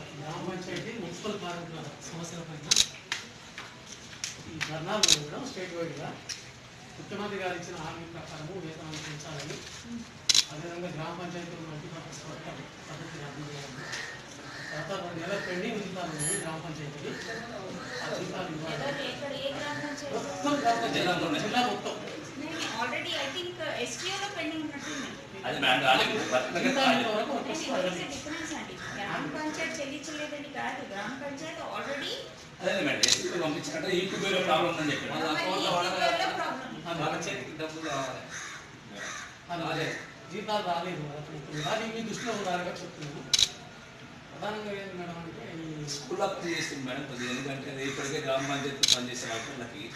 గ్రామ పంచాయతీ మున్సిపల్ కార్మికుల సమస్యల పైన ఈ ధర్నాలు కూడా స్టేట్ వైడ్గా ముఖ్యమంత్రి గారు ఇచ్చిన హామీ ప్రకారము వేతనాలు పెంచాలని, అదేవిధంగా గ్రామ పంచాయతీలు మల్టీపర్పస్ పద్ధతి రద్దు చేయాలని, తర్వాత 2 నెలల పెండింగ్ జీతాలు ఉన్నాయి గ్రామ పంచాయతీకి, ఆ జీతాలు ఇవ్వాలి. జిల్లా మొత్తం ఆల్రెడీ ఐ థింక్ ఎస్టీఓలో పెండింగ్ ఉన్నట్టుంది. అది గ్రామ పంచాయతీ చెల్లించలేదని కాదు, గ్రామ పంచాయతీ ఆల్రెడీ అదే మేడం ఎస్టీలో పంపించారంటే ఈక్యూబీలో ప్రాబ్లం ఉందని చెప్పారు. జీతాలు రాలేదు. అది మీ దృష్టిలో ఉండాలిగా చెప్తున్నాను. ప్రధానంగా ఏంటి మేడం అంటే స్కూల్ అప్ చేస్తుంది మేడం కొద్దిగా, ఎందుకంటే అది ఇప్పటికే గ్రామ పంచాయతీ పనిచేసే వాళ్ళకి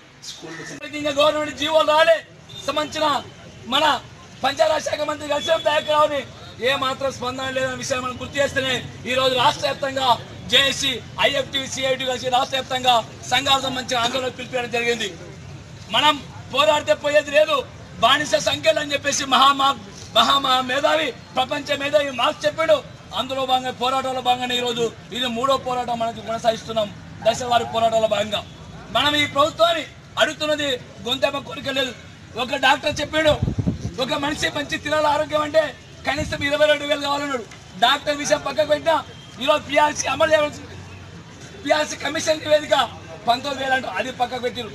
స్కూల్ గవర్నమెంట్ జీవోలు రాలే సంబంధించిన మన పంచాయతీరాజ్ శాఖ మంత్రి కలిసి దయాకరావుని ఏ మాత్రం స్పందన లేదన్న విషయాన్ని మనం గుర్తు చేస్తేనే ఈ రోజు రాష్ట్ర వ్యాప్తంగా జేఏసీ, ఐఎఫ్టీ, సిఐటి కలిసి రాష్ట్ర వ్యాప్తంగా సంఘాలకు సంబంధించిన ఆందోళన పిలిపించడం జరిగింది. మనం పోరాడితే పోయేది లేదు, బానిస సంఖ్యలు అని చెప్పేసి మహా మేధావి, ప్రపంచ మేధావి మార్క్స్ చెప్పాడు. అందులో భాగంగా పోరాటంలో భాగంగానే ఈరోజు ఇది 3వ పోరాటం మనకి కొనసాగిస్తున్నాం. దశవారి పోరాటంలో భాగంగా మనం ఈ ప్రభుత్వాన్ని అడుగుతున్నది గొంతెమ్మ కోరిక లేదు. ఒక డాక్టర్ చెప్పాడు, ఒక మనిషి మంచి తినాల ఆరోగ్యం అంటే కనీసం 22,000 కావాలన్నాడు. డాక్టర్ విషయం పక్కకు పెట్టినా ఈరోజు పిఆర్సీ అమలు చేయవలసి, పిఆర్సీ కమిషన్ నివేదిక 19,000 అంటూ అది పక్కకు పెట్టారు.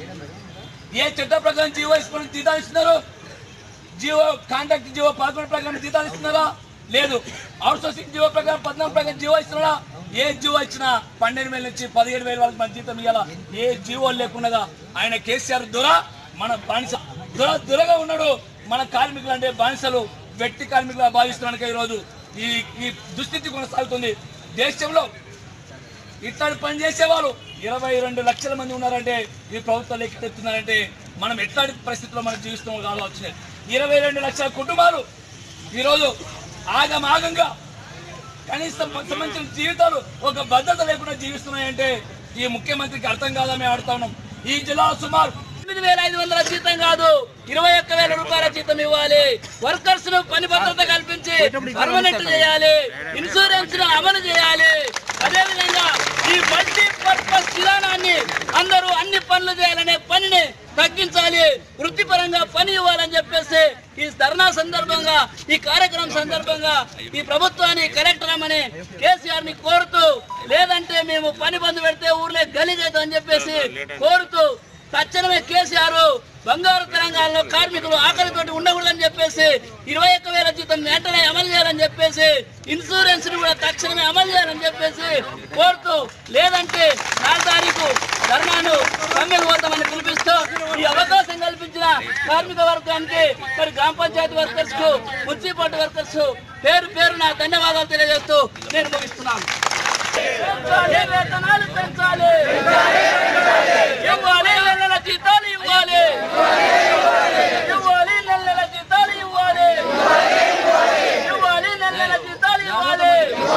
ఏ చట్ట ప్రకారం జీవో ఇస్తున్న జీతాలు ఇస్తున్నారు? జీవో కాంట్రాక్ట్ జీవో 11 ప్రకారం జీతాలు ఇస్తున్నారా? లేదు. అవుట్ సోర్సింగ్ జీవో ప్రకారం 14 ప్రకారం జీవో ఇస్తున్నారా? ఏ జీవో ఇచ్చినా 12,000 నుంచి 17,000 వరకు మన జీతం ఇవ్వాలా. ఏ జీవో లేకుండా ఆయన కేసీఆర్ మన బానిస దురగా ఉన్నాడు. మన కార్మికులు అంటే బానిసలు, వ్యక్తి కార్మికులు భావిస్తున్నానికి ఈరోజు ఈ దుస్థితి కొనసాగుతుంది. దేశంలో ఇట్లాంటి పని చేసేవాళ్ళు 22 లక్షల మంది ఉన్నారంటే ఈ ప్రభుత్వాలు ఎక్కడెత్తున్నారంటే మనం ఎట్లాంటి పరిస్థితుల్లో మనం జీవిస్తున్నాం కాదు వచ్చినాయి. 22 లక్షల కుటుంబాలు ఈరోజు ఆగమాగంగా కనీసం సంబంధించిన జీవితాలు ఒక భద్రత లేకుండా జీవిస్తున్నాయంటే ఈ ముఖ్యమంత్రికి అర్థం కాదా మేము ఆడుతా ఉన్నాం. ఈ జిల్లాలో సుమారు 8,500 జీతం కాదు 21,000 రూపాయల జీతం ఇవ్వాలి. వర్కర్స్ ను పని భద్రత కల్పించి పర్మనెంట్ చేయాలి, ఇన్సూరెన్స్ ను అమలు చేయాలి. అదేవిధంగా ఈ మల్టీపర్పస్ విధానాన్ని అందరూ అన్ని పనులు చేయాలనే పనిని తగ్గించాలి, వృత్తిపరంగా పని ఇవ్వాలని చెప్పేసి ఈ ధర్నా సందర్భంగా, ఈ కార్యక్రమం సందర్భంగా ఈ ప్రభుత్వాన్ని కలెక్టర్ అమ్మని కేసీఆర్ ని కోరుతూ, లేదంటే మేము పని బంద్ పెడితే ఊర్లే గలీజవుతామని చెప్పేసి కోరుతూ తక్షణమే కేసీఆర్ బంగారు తెలంగాణలో కార్మికులు ఆకలితోటి ఉండకూడదని చెప్పేసి 21,000 జీతం వెంటనే అమలు చేయాలని చెప్పేసి, ఇన్సూరెన్స్ ని కూడా తక్షణమే అమలు చేయాలని చెప్పేసి కోరుతూ, లేదంటే 4 తారీఖు ధర్నాను సమ్మెకు పోతామని పిలిపిస్తూ ఈ అవకాశం కల్పించిన కార్మిక వర్గానికి, మరి గ్రామ పంచాయతీ వర్కర్స్ కు, మున్సిపాలిటీ వర్కర్స్ పేరు పేరున ధన్యవాదాలు తెలియజేస్తూ నేను ముగిస్తున్నాను. వేతనాలు పెంచాలి, ఇవ్వాలి, నెలల జీతాలు ఇవ్వాలి, ఇవ్వాలి, నెలల జీతాలు ఇవ్వాలి, ఇవ్వాలి, నెలల జీతాలు ఇవ్వాలి,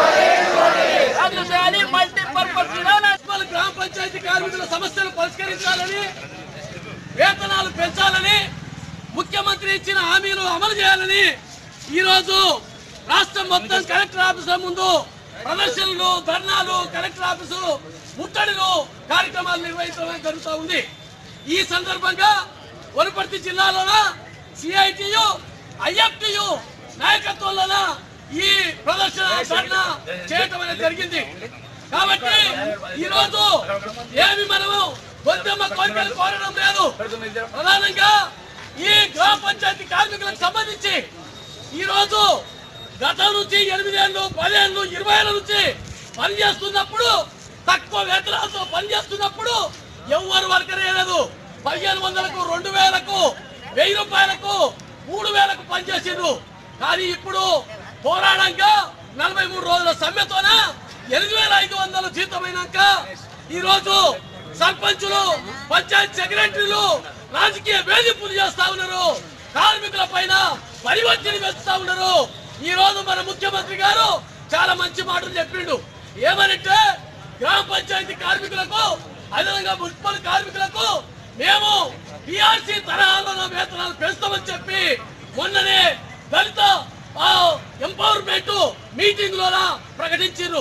రద్దు చేయాలి మల్టీపర్పస్ విధానాలు. గ్రామ పంచాయతీ కార్మికుల సమస్యలు పరిష్కరించాలని, వేతనాలు పెంచాలని, ముఖ్యమంత్రి ఇచ్చిన హామీలు అమలు చేయాలని ఈరోజు రాష్ట్రం మొత్తం కలెక్టర్ ఆఫీసుల ముందు ప్రదర్శనలు, ధర్నాలు, కలెక్టర్ ఆఫీసు ముట్టడిలు కార్యక్రమాలు నిర్వహించడం జరుగుతూ ఉంది. ఈ సందర్భంగా వనపర్తి జిల్లాలోన సిఐటియు, ఐఎఫ్టియు నాయకత్వంలోన ఈ ప్రదర్శన ధర్నా చేయటం అనేది జరిగింది. కాబట్టి ఈరోజు ఏమి మనము గొంతెమ్మ కోరికలు కోరడం లేదు. ప్రధానంగా ఈ గ్రామ పంచాయతీ కార్మికులకు సంబంధించి ఈరోజు గతం నుంచి 8 ఏళ్ళు, 10 ఏళ్ళు, 20 ఏళ్ళ నుంచి పనిచేస్తున్నప్పుడు, తక్కువ వేతనాలతో పనిచేస్తున్నప్పుడు ఎవరు వర్కర్ లేదు. 1,500కు, 2,000కు, 1,000 రూపాయలకు, 3,000కు పనిచేసిండ్రు. కానీ ఇప్పుడు పోరాడంగా 43 రోజుల సమ్మెతోన 8,500 జీతమైనాక ఈరోజు సర్పంచులు, పంచాయతీ సెక్రటరీలు రాజకీయ వేధింపులు చేస్తా ఉన్నారు, కార్మికుల పైన పరివర్తన పెంచుతా ఉన్నారు. ఈ రోజు మన ముఖ్యమంత్రి గారు చాలా మంచి మాటలు చెప్పిండు. ఏమనంటే గ్రామ పంచాయతీ కార్మికులకు, అదేవిధంగా మున్సిపల్ కార్మికులకు మేము పిఆర్సీ తరహాలో వేతనాలు పెంచుతామని చెప్పి మొన్ననే దళిత ఎంపవర్మెంట్ మీటింగ్ లో ప్రకటించారు.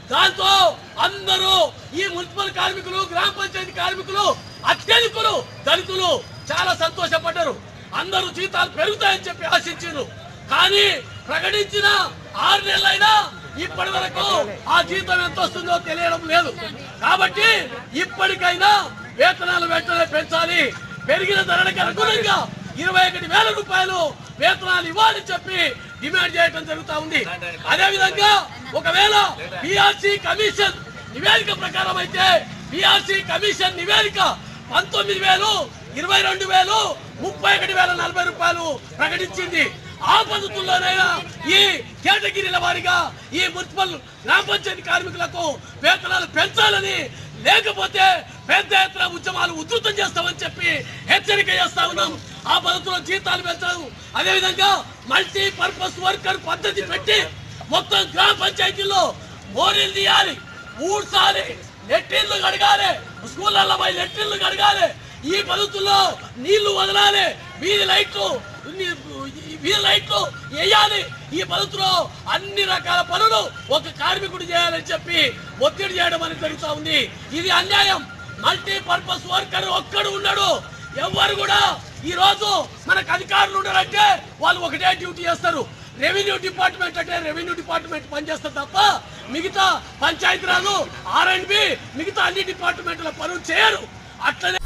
దాంతో అందరూ ఈ మున్సిపల్ కార్మికులు, గ్రామ పంచాయతీ కార్మికులు, అత్యధికులు దళితులు చాలా సంతోషపడ్డారు. అందరూ జీతాలు పెరుగుతాయని చెప్పి ఆశించారు. కానీ ప్రకటించిన 6 నెలలైనా ఇప్పటి వరకు ఆ జీతం ఎంత వస్తుందో తెలియడం లేదు. కాబట్టి ఇప్పటికైనా వేతనాలు వెంటనే పెంచాలి. పెరిగిన ధరలకు అనుగుణంగా 21,000 రూపాయలు వేతనాలు ఇవ్వాలని చెప్పి డిమాండ్ చేయడం జరుగుతూ ఉంది. అదేవిధంగా ఒకవేళ పిఆర్సీ కమిషన్ నివేదిక ప్రకారం అయితే పిఆర్సీ కమిషన్ నివేదిక 19,000, 22,000, 31,040 రూపాయలు ప్రకటించింది. ఆ పద్ధతుల్లోనైనా ఈ కేటగిరీల వారిగా ఈ మున్సిపల్ గ్రామ పంచాయతీ కార్మికులకు వేతనాలు పెంచాలని, లేకపోతే పెద్ద ఎత్తున ఉద్యమాలు ఉధృతం చేస్తామని చెప్పి హెచ్చరిక చేస్తా ఉన్నాం. ఆ పద్ధతిలో జీతాలు పెంచడం, అదేవిధంగా మల్టీ పర్పస్ వర్కర్ పద్ధతి పెట్టి మొత్తం గ్రామ పంచాయతీల్లో మోరీలు తీయాలి, ఊడ్చాలి, లెట్రిన్లు కడగాలి, స్కూళ్ళల్లో పోయి లెట్రిన్లు కడగాలి. ఈ పద్ధతుల్లో నీళ్లు వదలాలి, వీధి లైట్లు వేయాలి. ఈ పద్ధతిలో అన్ని రకాల పనులు ఒక కార్మికుడు చేయాలని చెప్పి ఒత్తిడి చేయడం అనేది జరుగుతూ ఉంది. ఇది అన్యాయం. మల్టీ పర్పస్ వర్కర్ ఒక్కడు ఉన్నాడు. ఎవరు కూడా ఈ రోజు మనకు అధికారులు ఉన్నారంటే వాళ్ళు ఒకటే డ్యూటీ చేస్తారు. రెవెన్యూ డిపార్ట్మెంట్ అంటే రెవెన్యూ డిపార్ట్మెంట్ పనిచేస్తారు తప్ప మిగతా పంచాయతీరాజు, R&B, మిగతా అన్ని డిపార్ట్మెంట్ల పనులు చేయరు. అట్లనే